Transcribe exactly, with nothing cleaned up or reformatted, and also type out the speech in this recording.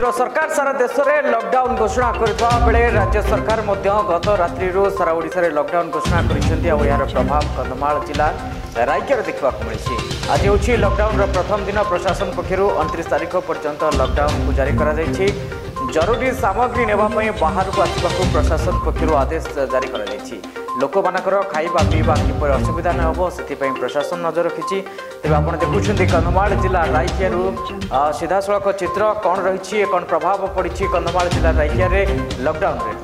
तो सरकार सारा देश में लॉकडाउन घोषणा करता बेले राज्य सरकार गत रात्रि सारा ओडिशा रे लॉकडाउन घोषणा कर यार प्रभाव कंधमाल जिला रायकिया देखा मिली। आज हूँ लॉकडाउन प्रथम दिन प्रशासन पक्षर उनतीस तारीख पर्यंत लॉकडाउन को जारी कर जरूरी सामग्री नेवाई बाहर को आसवाक प्रशासन पक्षर आदेश जारी कर लोक मानकर खाइबा पीवा किपर असुविधा न हो से प्रशासन नजर रखी। तेज आप देखुं कंधमाल जिला रायकिया सीधा सड़क चित्र कौन रही कौन प्रभाव पड़ी कंधमाल जिला रायकिया लॉकडाउन रे।